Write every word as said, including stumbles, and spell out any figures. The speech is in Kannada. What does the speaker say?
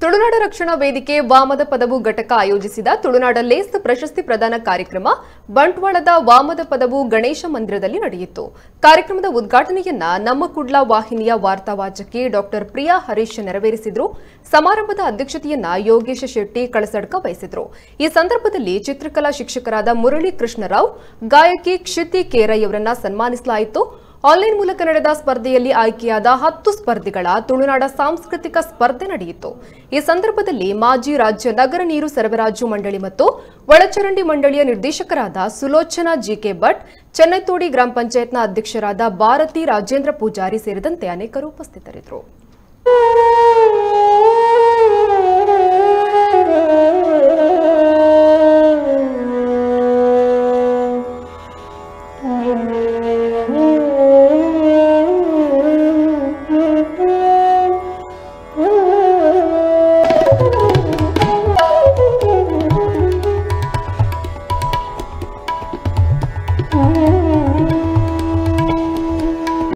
ತುಳುನಾಡ ರಕ್ಷಣಾ ವೇದಿಕೆ ವಾಮದ ಪದವು ಘಟಕ ಆಯೋಜಿಸಿದ ತುಳುನಾಡ ಲೇಸ್ ಪ್ರಶಸ್ತಿ ಪ್ರದಾನ ಕಾರ್ಯಕ್ರಮ ಬಂಟ್ವಾಳದ ವಾಮದ ಪದವು ಗಣೇಶ ಮಂದಿರದಲ್ಲಿ ನಡೆಯಿತು. ಕಾರ್ಯಕ್ರಮದ ಉದ್ಘಾಟನೆಯನ್ನ ನಮ್ಮ ಕುಡ್ಲ ವಾಹಿನಿಯ ವಾರ್ತಾವಾಚಕಿ ಡಾಕ್ಟರ್ ಪ್ರಿಯಾ ಹರೀಶ್ ನೆರವೇರಿಸಿದ್ರು. ಸಮಾರಂಭದ ಅಧ್ಯಕ್ಷತೆಯನ್ನ ಯೋಗೇಶ ಶೆಟ್ಟಿ ಕಳಸಡ್ಕ ವಹಿಸಿದ್ರು. ಈ ಸಂದರ್ಭದಲ್ಲಿ ಚಿತ್ರಕಲಾ ಶಿಕ್ಷಕರಾದ ಮುರಳಿ ಕೃಷ್ಣರಾವ್, ಗಾಯಕಿ ಕ್ಷಿತಿ ಕೇರೈ ಅವರನ್ನ ಸನ್ಮಾನಿಸಲಾಯಿತು. ಆನ್ಲೈನ್ ಮೂಲಕ ನಡೆದ ಸ್ಪರ್ಧೆಯಲ್ಲಿ ಆಯ್ಕೆಯಾದ ಹತ್ತು ಸ್ಪರ್ಧಿಗಳ ತುಳುನಾಡ ಸಾಂಸ್ಕೃತಿಕ ಸ್ಪರ್ಧೆ ನಡೆಯಿತು. ಈ ಸಂದರ್ಭದಲ್ಲಿ ಮಾಜಿ ರಾಜ್ಯ ನಗರ ನೀರು ಸರಬರಾಜು ಮಂಡಳಿ ಮತ್ತು ಒಳಚರಂಡಿ ಮಂಡಳಿಯ ನಿರ್ದೇಶಕರಾದ ಸುಲೋಚನಾ ಜಿಕೆ ಭಟ್, ಚೆನ್ನೈತೋಡಿ ಗ್ರಾಮ ಪಂಚಾಯತ್ನ ಅಧ್ಯಕ್ಷರಾದ ಭಾರತಿ ರಾಜೇಂದ್ರ ಪೂಜಾರಿ ಸೇರಿದಂತೆ ಅನೇಕರು ಉಪಸ್ಥಿತರಿದ್ದರು.